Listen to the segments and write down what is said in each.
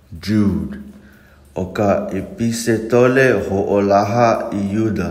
Jude. O ka episetole ho'olaha I Yuda.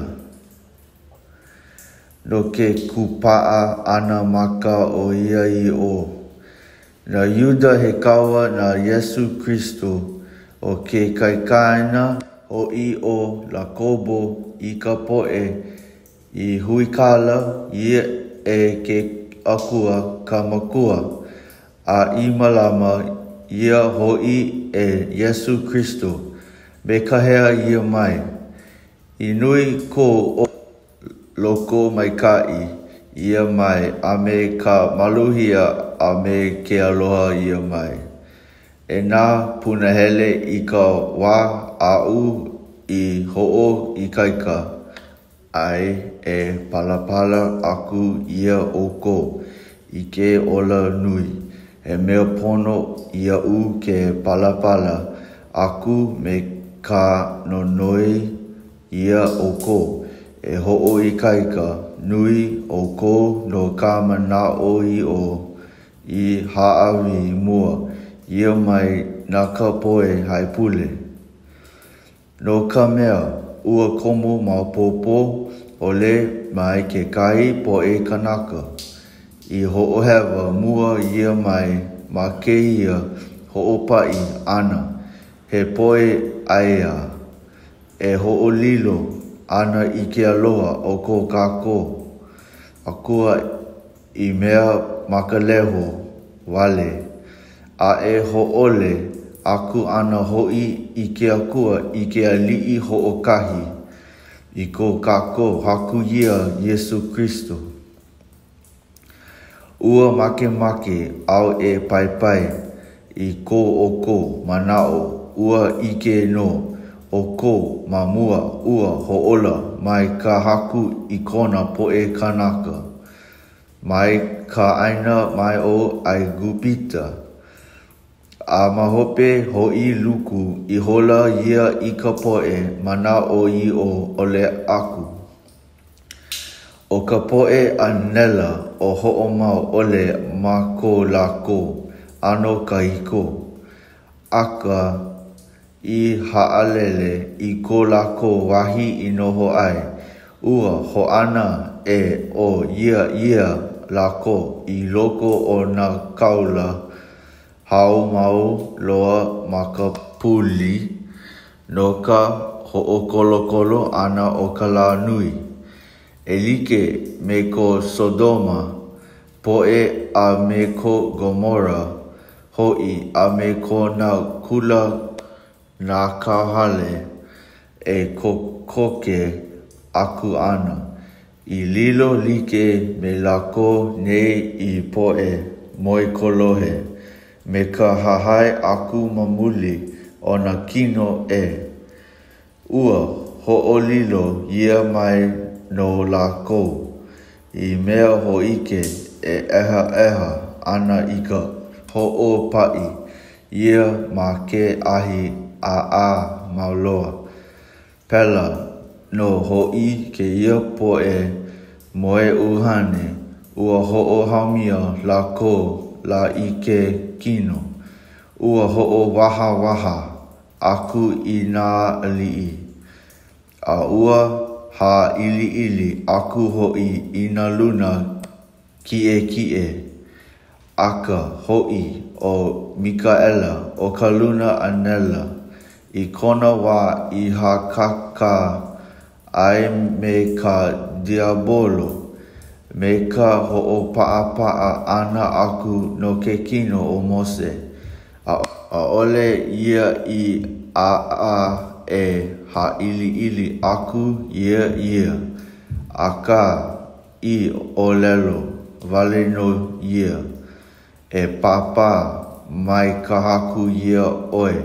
No ke kupa'a ana maka o ia I o. Na Yuda he kawa na Yesu Kristo o ke kaikaina o I o Lakobo I ka poe I huikala I e ke akua ka makua a I malama ia hoi e Yesu Kristo me kahea ia mai. I nui ko o loko mai kai ia mai a me ka maluhia a me ke aloha ia mai. E nā punahele I ka wā a u I ho'o I kaika ai e palapala aku ia oko I ke ola nui. E mea pono ia u ke palapala aku me ka nonoi ia oko. E ho'o I kaika nui oko no ka mana'o I o I ha'awi mua ia mai na ka poe haipule. No ka mea ua komo maupopo o le mai ke kai poe kanaka. I ho'o hewa mua ia mai ma ke ia ho'o pai ana. He poe aia. E ho'o lilo ana I ke aloha o ko kako. Akua I mea makaleho wale. A e ho'ole aku ana hoi I ke akua I ke ali'i ho'o kahi. I ko kako haku ia Yesu Kristo. Ua make au e pai I ko oko manao ua ike no oko mamua ua ho'ola mai ka haku I kona poe kanaka. Mai ka aina mai o ai gupita. A mahope hoi luku I hola ia I ka poe manao I o ole aku. O ka poe anela o ho'omau ole ma ko lako ano ka hiko. Aka I ha'alele I ko lako wahi I noho ai. Ua ho'ana e o ia lako I loko o na kaula hau mau loa ma ka puli no ka ho'okolo ana o ka la nui. E like me ko Sodoma, poe a me ko Gomora, hoi a me ko na kula na kahale, e ko koke aku ana. I lilo like me lako nei I poe moi kolohe, me ka hahai aku mamuli o na kino e. Ua ho'olilo ia mai no lako I mea hoike e eha ana I ka ho'o pai ia ma ke ahi a mauloa. Pela no hoi ke ia poe moe uhane ua ho'o haumia lako la ike kino. Ua ho'o waha aku I nā ali'i. A ua ha ili aku hoi I na luna kie. Aka hoi o Mikaela o ka luna anela. I kona wā I hakaka ai me ka diabolo. Me ka ho'o pa'a ana aku no ke kino o Mose. A ole ia I a e ha ili aku ia. Aka I olelo vale no ia. E papa mai ka haku ia oe.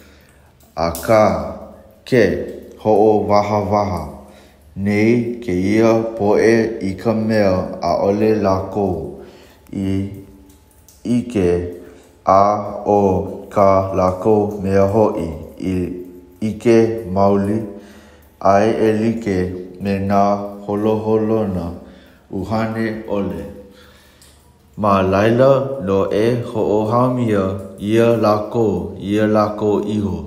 Aka ke ho'o waha. Nei ke ia poe I ka mea a ole lako I ike a o ka lako mea hoi I ike mauli ai e like me nā holoholona uhane ole. Ma laila no e ho'ohamia ia lako iho.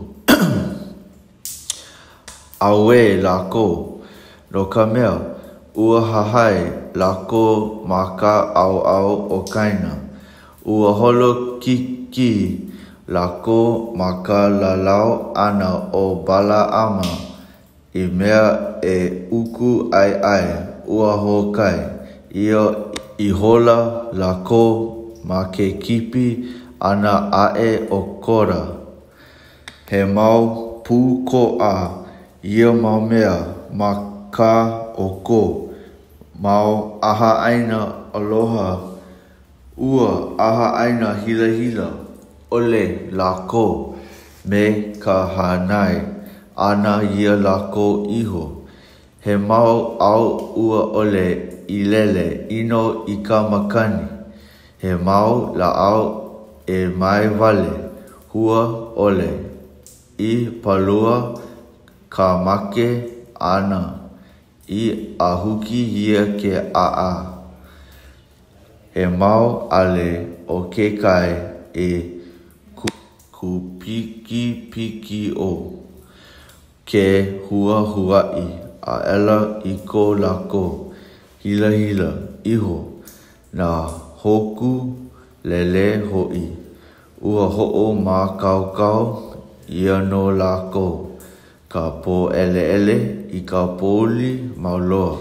Awe lako no ka mea ua hahai lako maka au o kaina. Ua holo ki lako maka lalau ana o bala ama I mea e uku ai ua hokai. Ia I hola lako ma ke kipi ana ae o kora. He mau pu ko a ia mau mea ma ka o ko. Mau aha aina aloha. Ua aha aina hila ole lako me ka hanai ana ia lako iho. He mau au ua ole I lele ino I ka makani. He mau la au e mai vale hua ole I palua ka make ana I ahuki ia ke a. He mau ale o ke kai e ku piki o ke huai a ela I ko lako hila iho na hoku lele hoi. Ua ho'o ma kau ia no lako ka po ele I ka poli mauloa.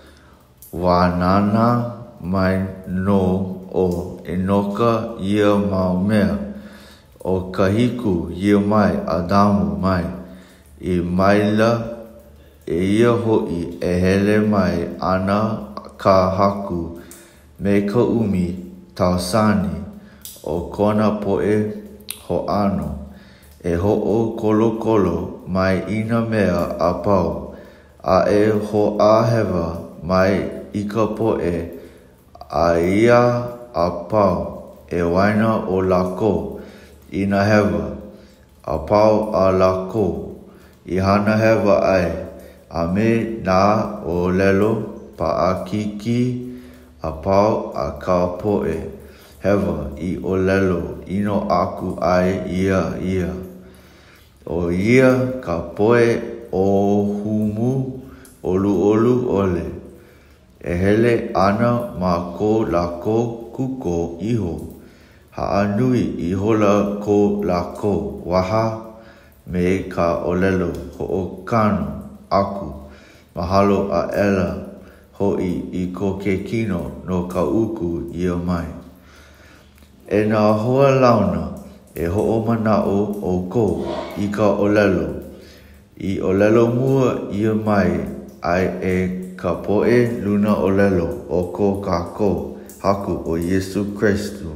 Wanana mai no o enoka ia mau mea o kahiku ia mai Adamu mai I maila e ia hoi e hele mai ana ka haku me ka umi tausani o kona poe ho ano e ho'o kolo mai ina mea a pau a e ho a hewa mai I ka poe a ia a pau e waina o lako ina hewa a pau a lako I hana hewa ai a me na o lelo pa a kiki a pau a ka poe hewa I o lelo ino aku ai ia. O ia ka poe o humu olu ole. E hele ana ma ko lako kuko iho. Haanui I hola ko lako waha me ka olelo ho kano aku. Mahalo a ela hoi I ko ke kino no ka uku ia mai. E nā hoa launa e ho'o manao o ko I ka olelo. I olelo mua ia mai ai e ka poe luna olelo o ko kako haku o Yesu Kristu.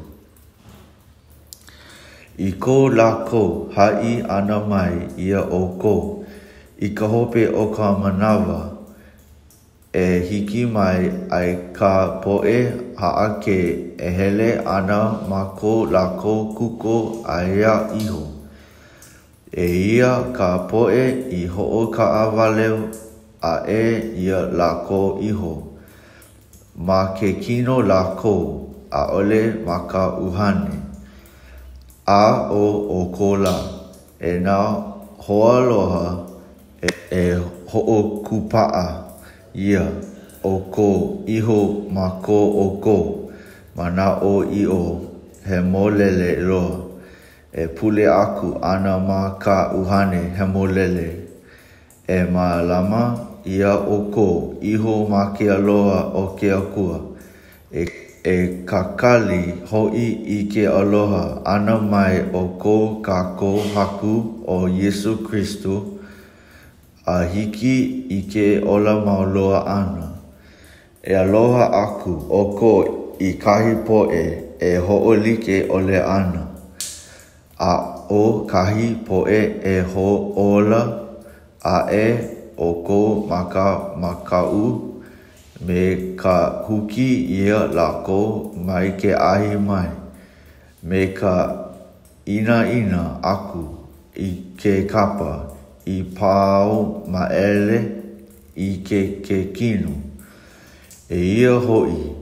I ko lako hai ana mai ia o ko. I ka hope o ka manawa e hiki mai ai ka poe haake e hele ana ma ko lako kuko aia iho. E ia ka poe I ho'o ka awaleo a e ia lako iho. Ma ke kino lako a ole ma ka uhane. A o kola e nā hoa loha e ho'o kupaa ia o ko iho ma ko o ko mana o I o he molele loa e pule aku ana ma ka uhane he molele e ma lama ia o ko iho ma ke aloha o ke akua e kakali hoi I ke aloha ana mai o ko kako haku o Yesu Kristu a hiki I ke ola mauloa ana. E aloha aku o ko I kahi poe e ho'olike ole ana. A o kahi poe e ho'ola a e o ko makau me ka huki ia lako mai ke ahi mai. Me ka ina aku I ke kapa I pau maele I ke kino. E ia hoi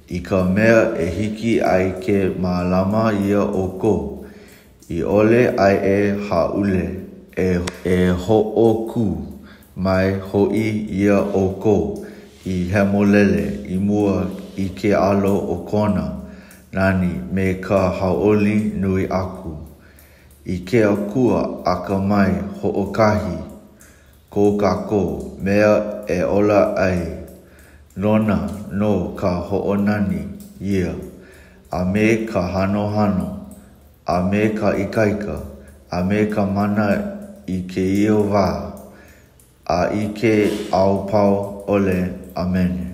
I ka mea e hiki ai ke malama ia o ko. I ole ai e haule e ho o ku mai hoi ia o ko. I hemolele i mua i ke alo o kona. Nani me ka haoli nui aku. I ke akua aka mai ho o kahi. Ko kako mea e ola ai. Nona no ka ho'onani ia. A me ka hano hano. A me ka ikaika. A me ka mana i ke io wā. A i ke au pau ole. Amen.